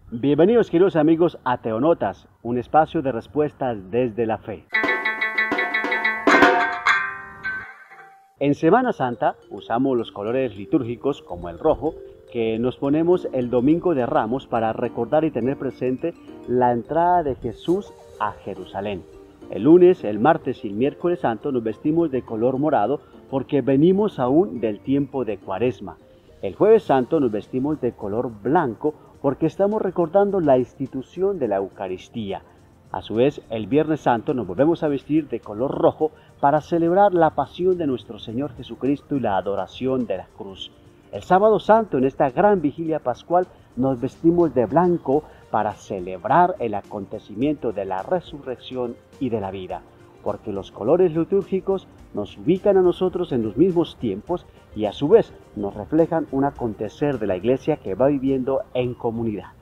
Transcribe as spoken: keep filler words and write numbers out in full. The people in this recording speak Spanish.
Bienvenidos, queridos amigos, a Teonotas, un espacio de respuestas desde la fe. En Semana Santa usamos los colores litúrgicos como el rojo, que nos ponemos el Domingo de Ramos para recordar y tener presente la entrada de Jesús a Jerusalén. El lunes, el martes y el miércoles santo nos vestimos de color morado porque venimos aún del tiempo de Cuaresma. El jueves santo nos vestimos de color blanco porque estamos recordando la institución de la Eucaristía. A su vez, el viernes santo nos volvemos a vestir de color rojo para celebrar la pasión de nuestro Señor Jesucristo y la adoración de la cruz. El sábado santo, en esta gran vigilia pascual, nos vestimos de blanco para celebrar el acontecimiento de la resurrección y de la vida, porque los colores litúrgicos nos ubican a nosotros en los mismos tiempos y a su vez nos reflejan un acontecer de la Iglesia que va viviendo en comunidad.